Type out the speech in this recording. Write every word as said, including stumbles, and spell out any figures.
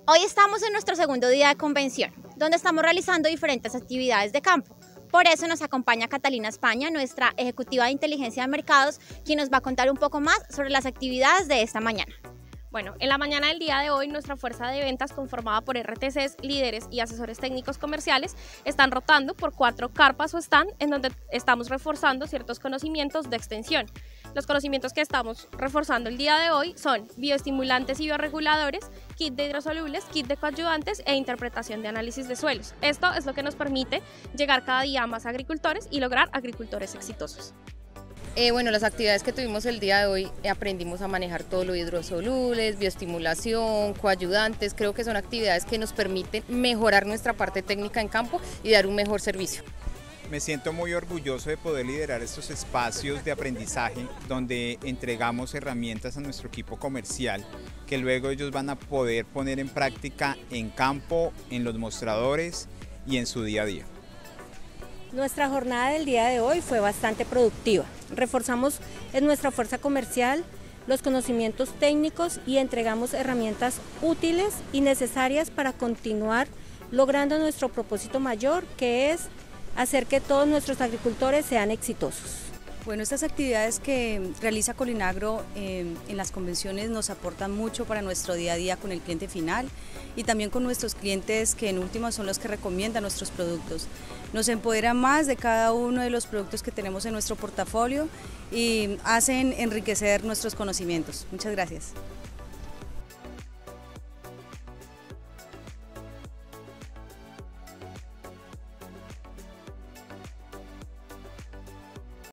Hoy estamos en nuestro segundo día de convención, donde estamos realizando diferentes actividades de campo. Por eso nos acompaña Catalina España, nuestra ejecutiva de inteligencia de mercados, quien nos va a contar un poco más sobre las actividades de esta mañana. Bueno, en la mañana del día de hoy, nuestra fuerza de ventas, conformada por R T Cs, líderes y asesores técnicos comerciales, están rotando por cuatro carpas o stand en donde estamos reforzando ciertos conocimientos de extensión. Los conocimientos que estamos reforzando el día de hoy son bioestimulantes y bioreguladores, kit de hidrosolubles, kit de coadyuvantes e interpretación de análisis de suelos. Esto es lo que nos permite llegar cada día a más agricultores y lograr agricultores exitosos. Eh, bueno, las actividades que tuvimos el día de hoy, eh, aprendimos a manejar todo lo hidrosolubles, bioestimulación, coadyuvantes. Creo que son actividades que nos permiten mejorar nuestra parte técnica en campo y dar un mejor servicio. Me siento muy orgulloso de poder liderar estos espacios de aprendizaje donde entregamos herramientas a nuestro equipo comercial que luego ellos van a poder poner en práctica en campo, en los mostradores y en su día a día. Nuestra jornada del día de hoy fue bastante productiva. Reforzamos en nuestra fuerza comercial los conocimientos técnicos y entregamos herramientas útiles y necesarias para continuar logrando nuestro propósito mayor, que es hacer que todos nuestros agricultores sean exitosos. Bueno, estas actividades que realiza Colinagro eh, en las convenciones nos aportan mucho para nuestro día a día con el cliente final y también con nuestros clientes, que en última son los que recomiendan nuestros productos. Nos empodera más de cada uno de los productos que tenemos en nuestro portafolio y hacen enriquecer nuestros conocimientos. Muchas gracias.